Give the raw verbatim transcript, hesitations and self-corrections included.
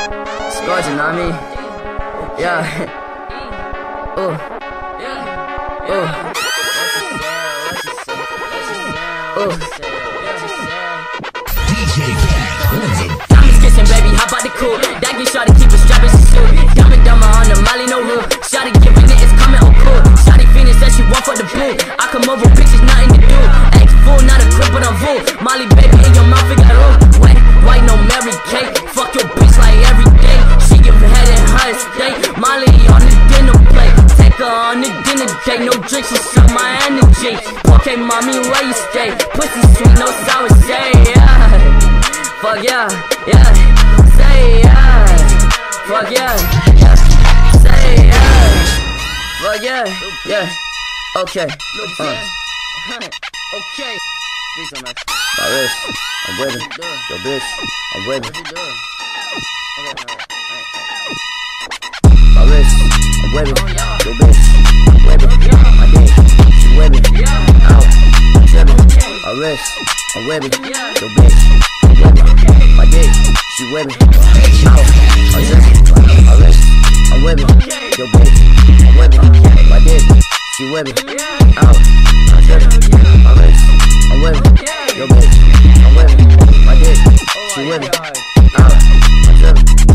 Scorch, you know what I mean? Yeah. Ooh. Ooh. Ooh. Diamonds kissing, baby, hop out the coupe. That get shot to keep it strapped in the suit. Diamond dumber on the Molly, no roof. Shotty giving it, it's coming, oh cool. Shotty fiendin' said she want for the blue. I come over, bitches, nothing to do. Ex fool, not a crib, but I'm full. Molly, baby, in your mouth, it got room. Wet, white, no Mary Kate. Fuck your bitch like every day. She give head in her estate. Molly on the dinner plate. Take her on the dinner date. No drinks, she suck my energy. Okay, mommy, where you stay? Pussy sweet, no sour, say yeah. Fuck yeah, yeah. Say yeah. Fuck yeah, yeah. Say yeah. Fuck yeah, yeah. Okay. Uh. Okay. My wrist, I'm with it. Yo, bitch, I'm with it. My wrist, I'm with it. Yo, bitch, I'm with it. My dick, she with it. Out, I'm tripping. My wrist, I'm with it. Yo, bitch, I'm with it. My dick, she with it. Out, I'm tripping. My wrist, I'm with it. Yo, bitch, I'm with it. My dick, she with it. Out, I'm tripping. My wrist, I'm with it. Yo, bitch, I'm with it. My dick, she with it. Out, I'm tripping.